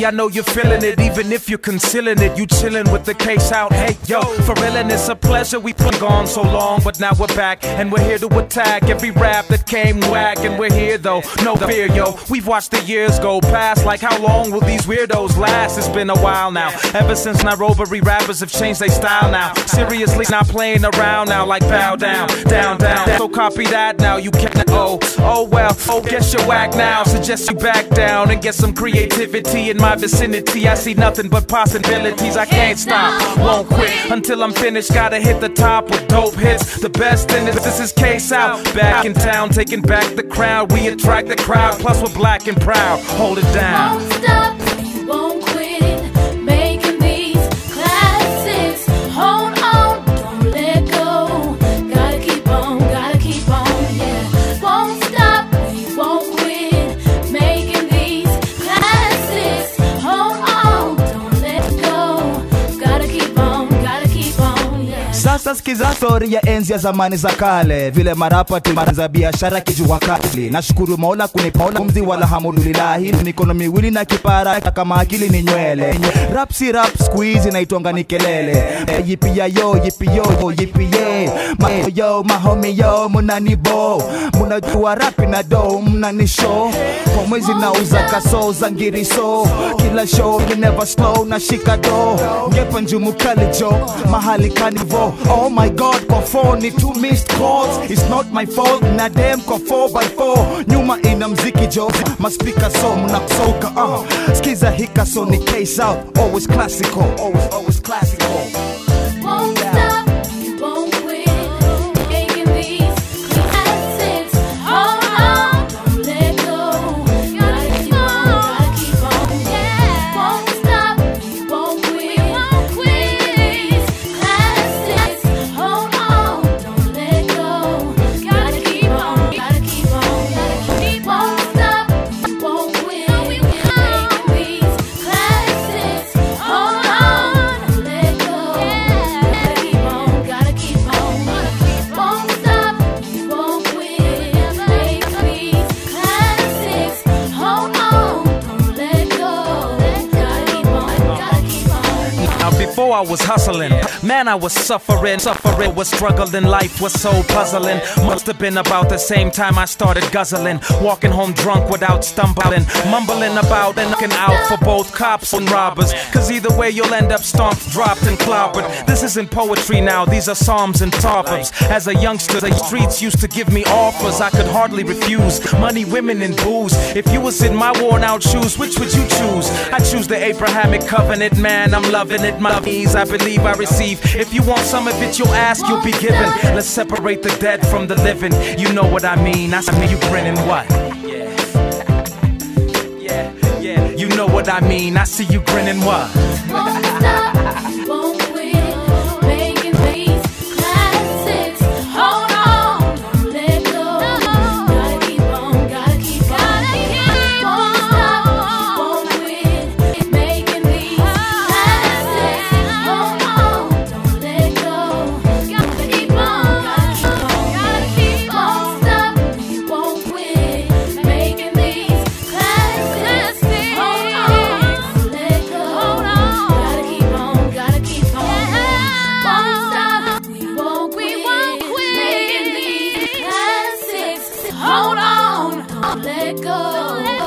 I know you're feeling it. Even if you're concealing it, you chilling with the KSouth. Hey, yo, for real, and it's a pleasure. We've been gone so long, but now we're back, and we're here to attack every rap that came whack. And we're here though, no fear, yo. We've watched the years go past. Like, how long will these weirdos last? It's been a while now. Ever since Nairobbery rappers have changed their style now. Seriously, not playing around now. Like, bow down, down, down. So copy that now. You can't. Oh well. Oh, guess you're whack now. Suggest you back down and get some creativity in my vicinity. I see nothing but possibilities. I can't stop, won't quit until I'm finished. Gotta hit the top with dope hits. The best in it. This is KSouth, back in town, taking back the crowd. We attract the crowd. Plus we're black and proud. Hold it down. Won't stop, we won't quit, making these classics. Hold on, don't let go. Gotta keep on, yeah. Won't stop, we won't quit, making these classics. Hold on, don't let go. Gotta keep on, yeah. Sasa sikiza story ya enzi ya zamani za kale, vile marapa tulianza biashara kijua kali. Nashukuru Mola kunipa pumzi wala hamdulillahi, mikono miwili na kipara kama akili ni nywele. Rap si rap squeeze na itonga ni kelele. Yippee yo, yippee yo, yippee yeah. Yo mahomi yo munani bo, munajua rap na do munani show. Kwa mwezi na uza kaso zangiri so, kila show you never slow na shika do. Ngepa njumu kali jo, mahali kanivo. Oh my God, kwa 4 ni 2 missed calls. It's not my fault, na dem kwa 4x4. Nyuma ina mziki jo, maspika so muna kusoka. Skiza hika so ni KSouth, always classical, always classical. Won't stop, we won't quit, making these classics. Hold on, don't let go. Gotta keep on, yeah. Won't stop, we won't quit, making these classics. Hold on, don't let go. Gotta keep on, Won't stop, we won't quit, making these classics. Hold on, don't let go. Gotta keep on, Won't stop, we won't quit, making these classics. Hold on, don't let go. Gotta keep on. Now before I was hustling, man I was suffering, was struggling, life was so puzzling. Must have been about the same time I started guzzling, walking home drunk without stumbling, mumbling about and looking out for both cops and robbers. Cause either way you'll end up stomped, dropped and clobbered. This isn't poetry now, these are psalms and proverbs. As a youngster the streets used to give me offers I could hardly refuse. Money, women and booze. If you was in my worn out shoes, which would you choose? I choose the Abrahamic covenant, man, I'm loving it. My knees, I believe I receive. If you want some of it, you'll ask, you'll be given. Let's separate the dead from the living. You know what I mean. I see you grinning, what? Yeah. You know what I mean. I see you grinning, what? Won't stop, we won't quit, making these classics. Hold on, don't let go. Gotta keep on, Won't stop, we won't quit, making these classics. Hold on, don't let go. Gotta keep on, Won't stop, we won't quit, making these classics. Hold on, don't let go. Gotta keep on, Won't stop, we won't quit, making these classics. Hold on, don't let go.